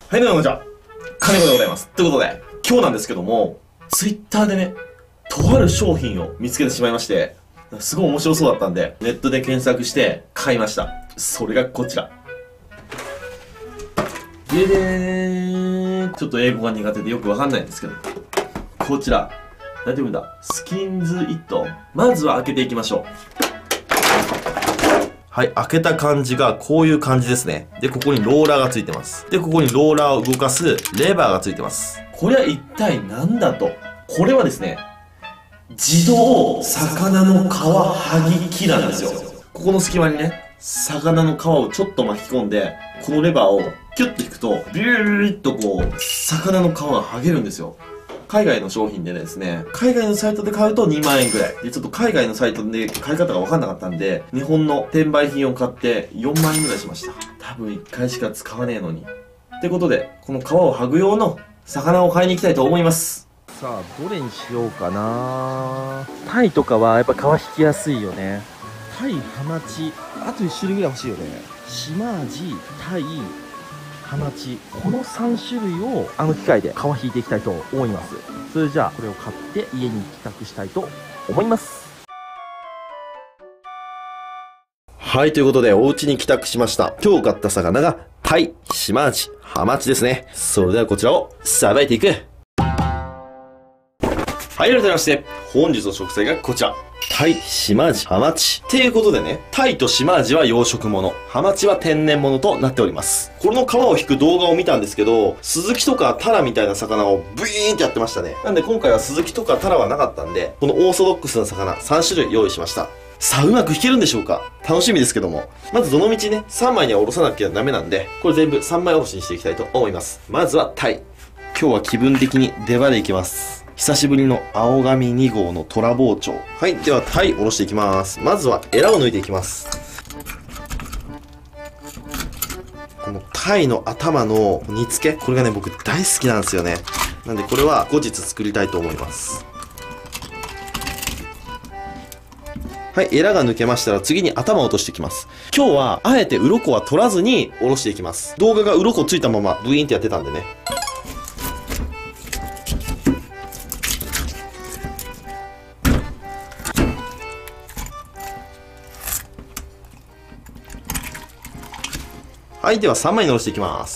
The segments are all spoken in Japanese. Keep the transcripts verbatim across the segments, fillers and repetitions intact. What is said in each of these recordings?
はい、どうもこんにちは。金子でございます。ということで、今日なんですけども、ツイッターでね、とある商品を見つけてしまいまして、すごい面白そうだったんで、ネットで検索して買いました。それがこちら。ででーん。ちょっと英語が苦手でよくわかんないんですけど、こちら。なんて言うんだ、スキンズイット。まずは開けていきましょう。はい、開けた感じがこういう感じですね。で、ここにローラーがついてます。で、ここにローラーを動かすレバーがついてます。これは一体何だと。これはですね、自動魚の皮剥ぎ機なんですよ。ここの隙間にね、魚の皮をちょっと巻き込んで、このレバーをキュッと引くと、ビューリッとこう、魚の皮が剥げるんですよ。海外の商品でですね、海外のサイトで買うとにまんえんくらい。で、ちょっと海外のサイトで買い方が分かんなかったんで、日本の転売品を買ってよんまんえんくらいしました。多分いっかいしか使わねえのに。ってことで、この皮を剥ぐ用の魚を買いに行きたいと思います。 さあ、どれにしようかな。タイとかはやっぱ皮引きやすいよね。タイ、ハマチ、あといち種類ぐらい欲しいよね。シマアジ、タイ、ハマチ、このさん種類をあの機械で皮引いていきたいと思います。それじゃあこれを買って家に帰宅したいと思います。 はい、ということでお家に帰宅しました。今日買った魚がタイ、シマアジ、ハマチですね。それではこちらをさばいていく。はい、改めまして、本日の食材がこちら。タイ、シマアジ、ハマチ。っていうことでね、タイとシマアジは養殖物、ハマチは天然物となっております。この皮を引く動画を見たんですけど、スズキとかタラみたいな魚をブイーンってやってましたね。なんで今回はスズキとかタラはなかったんで、このオーソドックスな魚さん種類用意しました。さあ、うまく引けるんでしょうか？楽しみですけども。まずどのみちね、さんまいにはおろさなきゃダメなんで、これ全部さんまいおろしにしていきたいと思います。まずはタイ。今日は気分的に出刃でいきます。久しぶりの青髪に号の虎包丁。はい。では、タイおろしていきます。まずは、エラを抜いていきます。このタイの頭の煮付け。これがね、僕大好きなんですよね。なんで、これは後日作りたいと思います。はい。エラが抜けましたら、次に頭を落としていきます。今日は、あえて鱗は取らずにおろしていきます。動画が鱗ついたまま、ブイーンってやってたんでね。はい、ではさんまいにおろしていきます。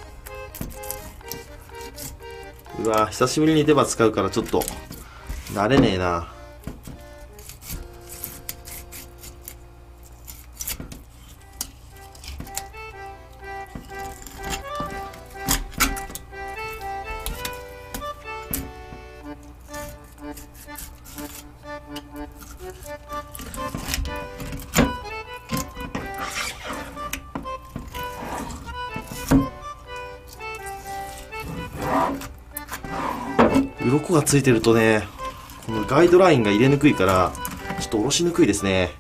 うわぁ、久しぶりに出刃使うからちょっと、慣れねえな。鱗がついてるとね、このガイドラインが入れにくいから、ちょっとおろしにくいですね。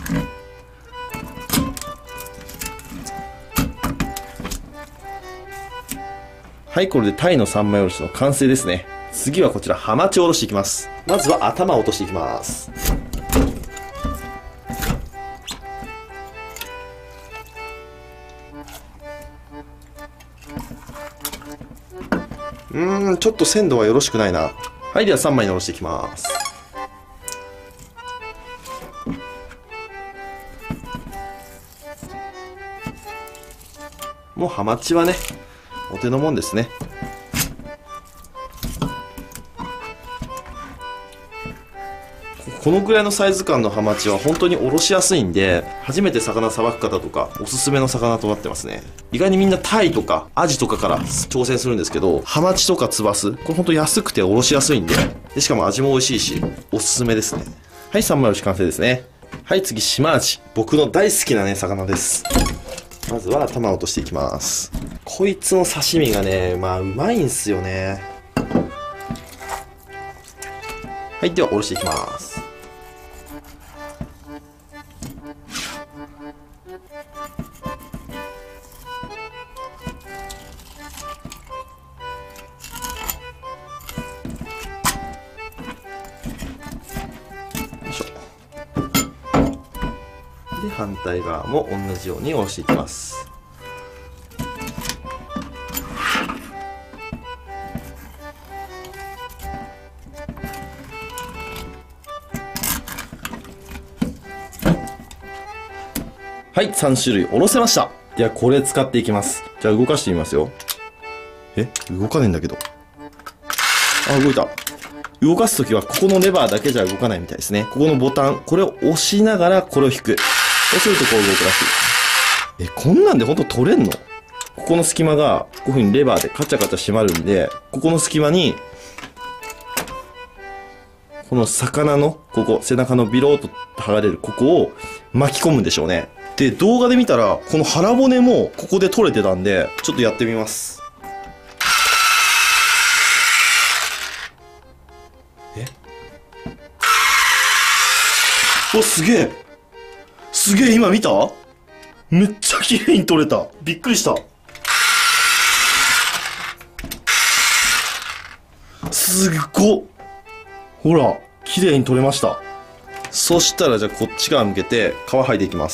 はい、これでタイのさんまいおろしの完成ですね。次はこちら、ハマチをおろしていきます。まずは頭を落としていきます。うーん、ちょっと鮮度はよろしくないな。はい、ではさんまいにおろしていきます。もうハマチはね、お手のもんですね。このぐらいのサイズ感のハマチは本当におろしやすいんで、初めて魚さばく方とかおすすめの魚となってますね。意外にみんなタイとかアジとかから挑戦するんですけど、ハマチとかツバス、これ本当安くておろしやすいんで、でしかも味も美味しいし、おすすめですね。はい、さんまいおろし完成ですね。はい、次、シマアジ。僕の大好きなね、魚です。まずは頭を落としていきます。こいつの刺身がね、まあうまいんすよね。はい、ではおろしていきます。で、反対側も同じようにおろしていきます。 はい、さん種類おろせました。では、これ使っていきます。じゃあ、動かしてみますよ。え動かねえんだけど。あ、動いた。動かすときは、ここのレバーだけじゃ動かないみたいですね。ここのボタン、これを押しながら、これを引く。そうするとこう動くらしい。え、こんなんでほんと取れんの？ここの隙間が、こういう風にレバーでカチャカチャ閉まるんで、ここの隙間に、この魚の、ここ、背中のビローっと剥がれるここを巻き込むんでしょうね。で、動画で見たら、この腹骨もここで取れてたんで、ちょっとやってみます。え？お、すげえ！すげえ、今見た？めっちゃ綺麗に取れた。びっくりした。すっごっ。ほら、綺麗に取れました。そしたら、じゃあこっち側向けて、皮剥いでいきます。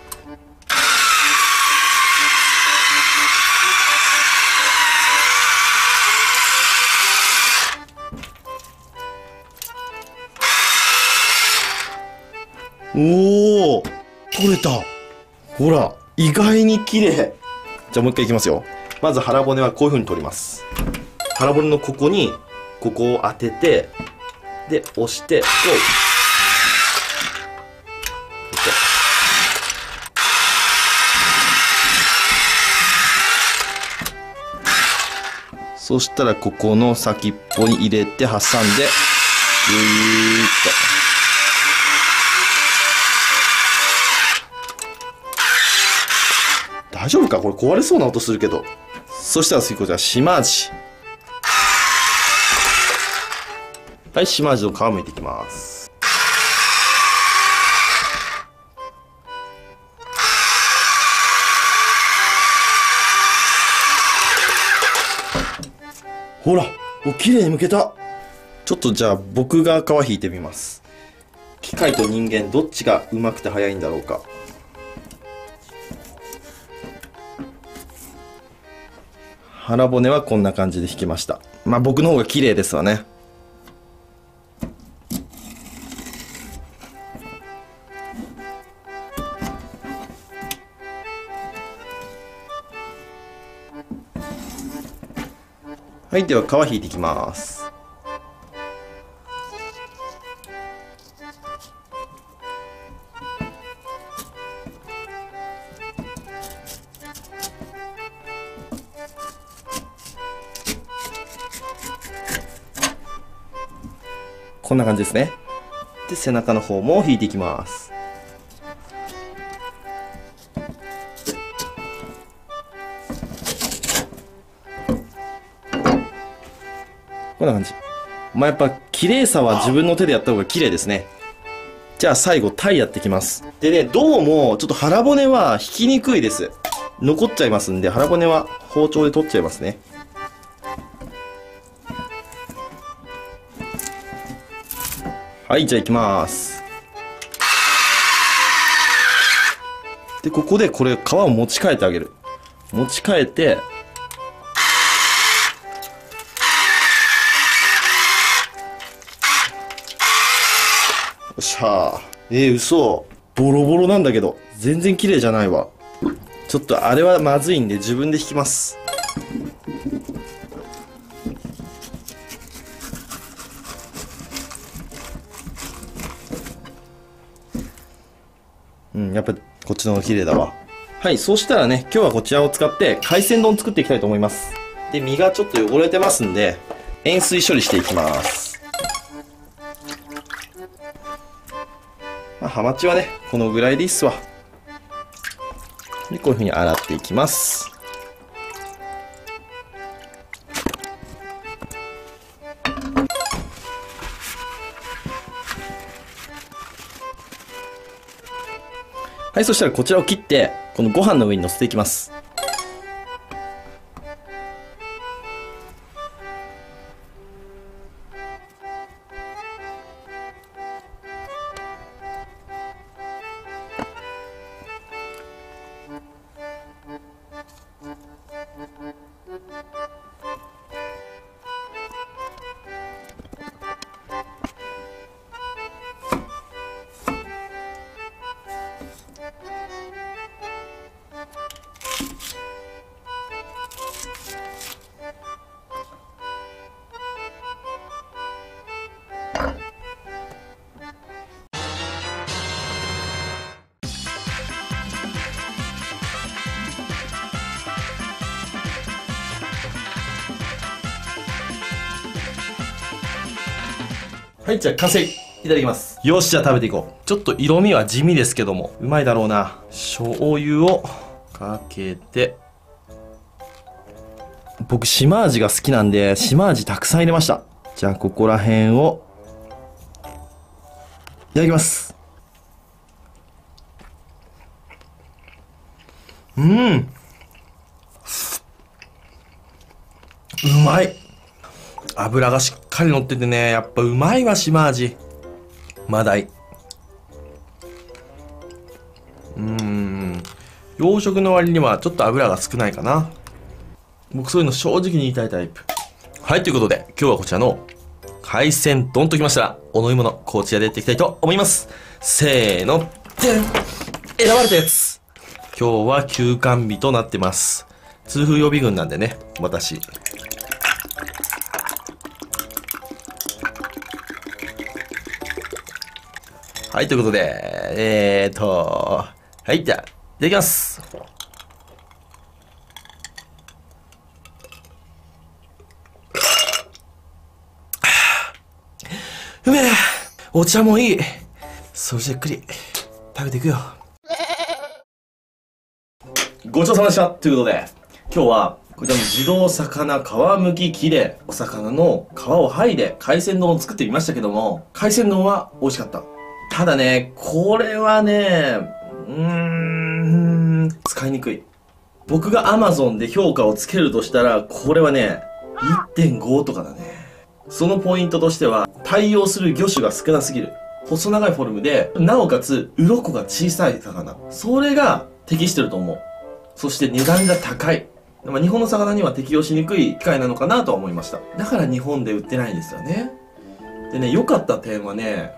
おー、取れた。ほら、意外に綺麗。じゃあもう一回いきますよ。まず腹骨はこういう風に取ります。腹骨のここに、ここを当てて、で、押して、こう。そしたら、ここの先っぽに入れて、挟んで、ぐーっと。大丈夫か？これ壊れそうな音するけど。そしたら次こちら、島味。はい、島味の皮むいていきます。ほら、お、綺麗に剥けた。ちょっとじゃあ僕が皮引いてみます。機械と人間どっちが上手くて早いんだろうか。腹骨はこんな感じで引きました。まあ僕の方が綺麗ですわね。はい、では皮引いていきます。こんな感じですね。で、背中の方も引いていきます。こんな感じ。まあ、やっぱ綺麗さは自分の手でやった方が綺麗ですね。じゃあ最後タイやっていきます。でね、どうもちょっと腹骨は引きにくいです。残っちゃいますんで、腹骨は包丁で取っちゃいますね。はい、じゃあ行きます。で、ここでこれ皮を持ち替えてあげる。持ち替えて、よっしゃー。えー、嘘。ボロボロなんだけど。全然綺麗じゃないわ。ちょっとあれはまずいんで自分で引きます。うん、やっぱこっちの方が綺麗だわ。はい、そうしたらね、今日はこちらを使って海鮮丼作っていきたいと思います。で、身がちょっと汚れてますんで、塩水処理していきます。まあ、ハマチはね、このぐらいでいいっすわ。で、こういう風に洗っていきます。はい、そしたらこちらを切って、このご飯の上に乗せていきます。 はい、じゃあ完成。いただきます。よし、じゃあ食べていこう。ちょっと色味は地味ですけども、うまいだろうな。醤油をかけて。僕、島味が好きなんで、島味たくさん入れました。じゃあ、ここら辺を、いただきます。うん。うまい。油がしっかり乗っててね、やっぱうまいわ、島味。マダイ。うーん。洋食の割にはちょっと油が少ないかな。僕そういうの正直に言いたいタイプ。はい、ということで、今日はこちらの海鮮丼ときましたら、お飲み物、こちらでやっていきたいと思います。せーの、でん！選ばれたやつ。今日は休館日となってます。痛風予備軍なんでね、私。はい、ということで、えーと、はい、じゃあ、いただきます。うめえ、お茶もいい。そしてゆっくり食べていくよ。ごちそうさまでした。ということで、今日はこちらの自動魚皮むき器でお魚の皮を剥いで海鮮丼を作ってみましたけども、海鮮丼は美味しかった。ただね、これはね、うーん、使いにくい。僕が Amazon で評価をつけるとしたら、これはね、いってんご とかだね。そのポイントとしては、対応する魚種が少なすぎる。細長いフォルムで、なおかつ、鱗が小さい魚。それが適してると思う。そして値段が高い。まあ、日本の魚には適用しにくい機械なのかなとは思いました。だから日本で売ってないんですよね。でね、良かった点はね、